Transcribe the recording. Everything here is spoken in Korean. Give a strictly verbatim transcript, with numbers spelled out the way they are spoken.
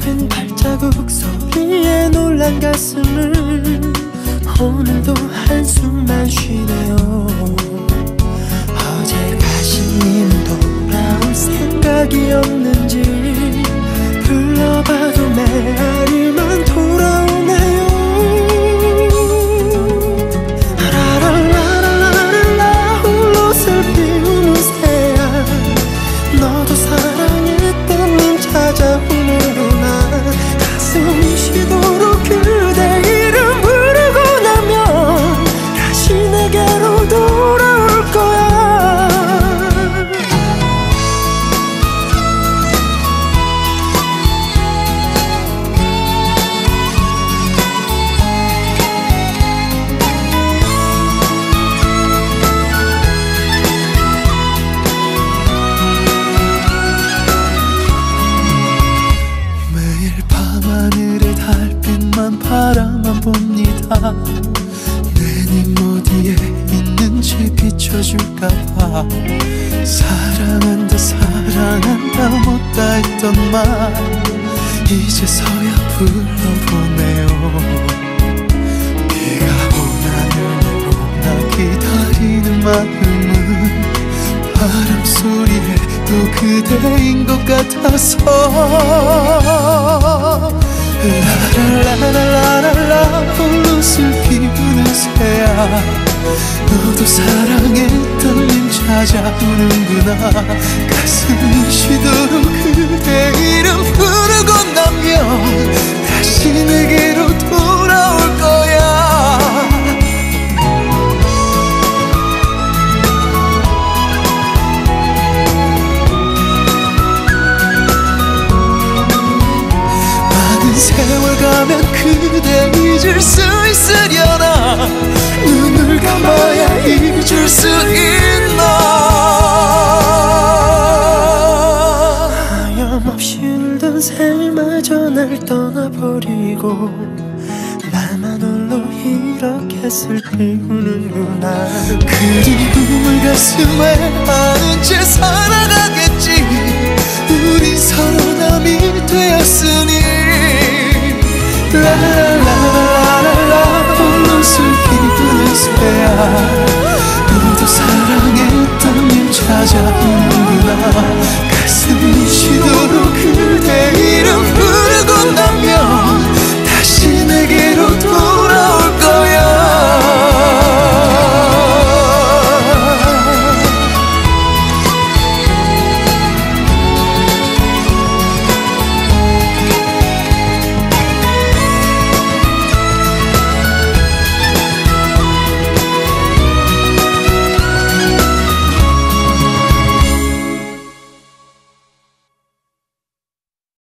얇은 발자국 소리에 놀란 가슴을 오늘도 한숨만 쉬네요. 어제 가신 님은 돌아올 생각이 없는지 불러봐도 메아리만 돌아오네요. 라라라라라라 홀로 슬피우는 새야 너도 사랑했던 님 찾아오는구나. 가슴이 쉬도록 그대 이름 부르고 나면 다시 내게로 돌아올 거야. 밤하늘의 달빛만 바라만 봅니다. 내 님 어디에 있는지 비춰줄까봐. 사랑한다 사랑한다 못다 했던 말 이제서야 불러보네요. 비가 오나 눈이 오나 기다리는 마음은 바람 소리에 또 그대인 것 같아서 라라라라라라 홀로 슬피우는 새야 너도 사랑했던 님 찾아오는구나. 가슴이 쉬도록 그대 이름 부르고 나면 다시 내게로 돌아올 거야. 세월 가면 그대 잊을 수 있으려나. 눈을 감아야 잊을 수 있나. 하염없이 울던 새마저 날 떠나버리고 나만 홀로 이렇게 슬피우는구나. 그리움을 가슴에 안은 채 살아가겠지. 우린 서로 남이 되었으니 라라라라라라 홀로 슬피우는 새야 너도 사랑했던 님 찾아오는